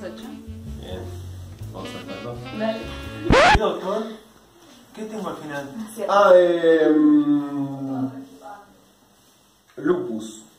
8. Bien. Vamos a hacerlo. Dale. ¿Y doctor? ¿Qué tengo al final? Cierto. Ah, lupus.